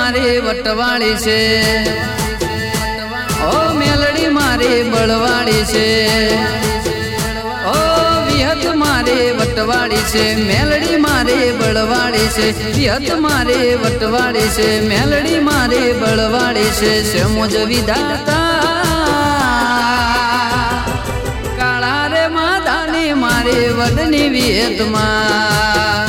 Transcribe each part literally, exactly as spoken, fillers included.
મારી વટવાળી છે, ઓ મેલડી મારી બળવાળી છે, ઓ વિહત મારી વટવાળી છે, મેલડી મારી બળવાળી છે, વિહત મારી વટવાળી છે, મેલડી મારી બળવાળી છે, સમજ વિધાતા કાળા રે માતાની મારી વડની વિહતમાં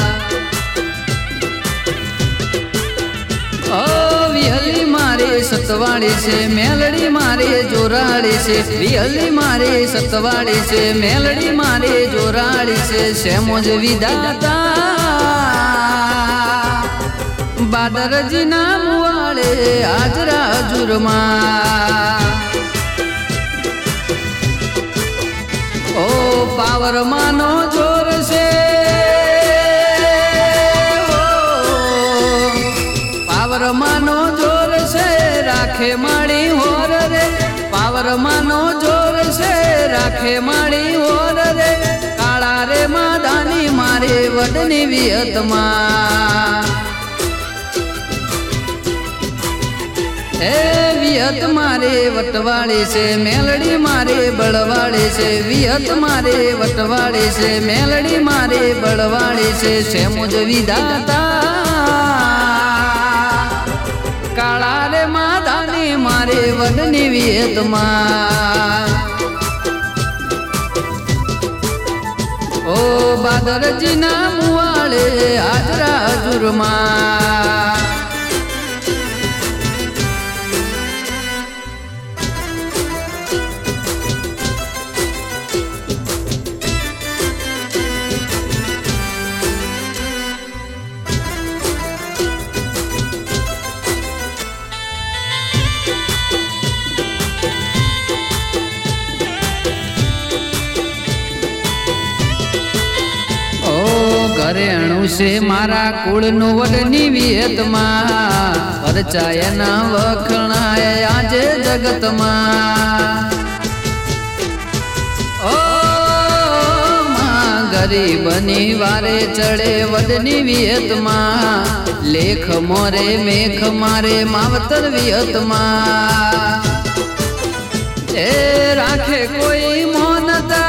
વિહલી મારી સતવાળી છે, મેલડી મારી જોરાળી છે, વિહલી મારી સતવાળી છે, મેલડી મારી જોરાળી છે, સેમોજ વિધાતા બાદરજી ના મુવાળે હાજરા હજુરમાં ઓ પાવર માનો જોર છે, પાવર માનો જોર છે, રાખે માળી હોર રે, પાવર માનો જોર છે, રાખે માળી હોર રે, કાળા રે માદાની મારે વડની વિહતમાં હે વિહત મારે વટવાળી છે, મેલડી મારે બળવાળી છે, વિહત મારે વટવાળી છે, મેલડી મારે બળવાળી છે, સેમુજ વિધાતા કાળા રે માદાની મારે વડની વિહતમાં ઓ બાદરજી ના મુવાળે હાજરા હજુરમાં ઘરેણું છે મારા કુળનું વડની વિહતમાં પરચાયના વખણાય આજે જગતમાં ઓ માં ગરીબની વારે ચડે વડની વિહતમાં લેખ મોરે મેખ મારે માવતર વિહતમાં એ રાખે કોઈ મોનતા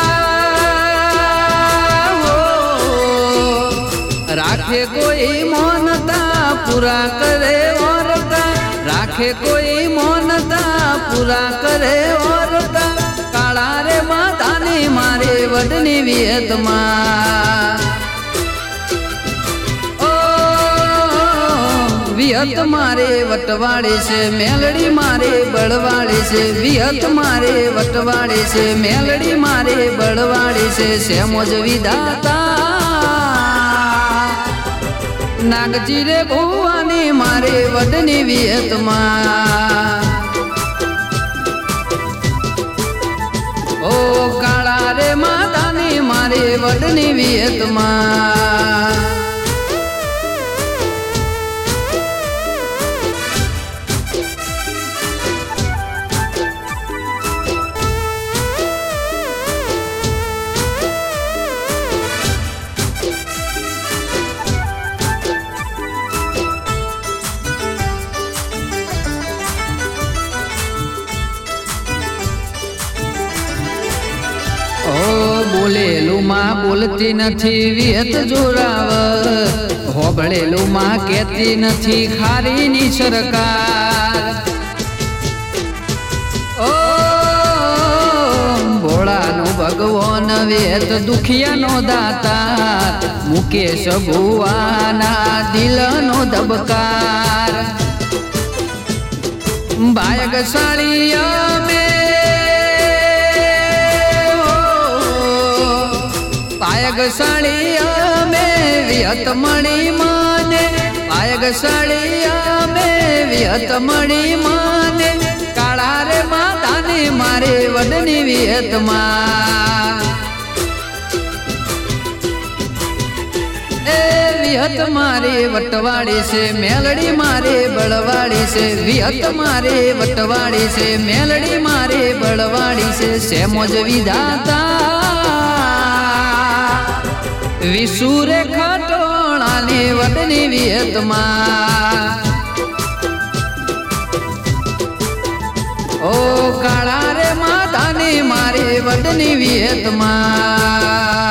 રાખે કોઈ મોનતા પૂરા કરે ઓરતા, રાખે કોઈ મોનતા પૂરા કરે ઓરતા, કાળા રે માતાની મારે વડની વિહતમાં ઓ વિહત મારે વટવાળી છે, મેલડી મારે બળવાળી છે, વિહત મારે વટવાળી છે, મેલડી મારે બળવાળી છે, સેમોજ વિધાતા નાગજી રે ભુવાની મારે વડની વિહતમાં ઓ કાળા રે માતાની મારે વડની વિહતમાં બોલેલું માં બોલતી નથી વિહત જોરાવ, હોબળેલું માં કહેતી નથી ખારીની સરકાર ઓ ભોળાનો ભગવાન વિહત દુખિયાનો દાતાર, મુકેશ ભુવાના દિલનો ધબકાર ભાયગશાળી અમે પાયગશાળી અમે વિહત મણી માને, પાયગશાળી અમે વિહત મણી માને, કાળા રે માતાની મારે વડની વિહતમાં એ વિહત મારે વટવાળી છે, મેલડી મારે બળવાળી છે, વિહત મારે વટવાળી છે, મેલડી મારે બળવાળી છે, સેમોજ વિધાતા વિસુરે ખટોળાની વડની વિહતમાં ઓ કાળા રે માતાની મારી વડની વિહતમાં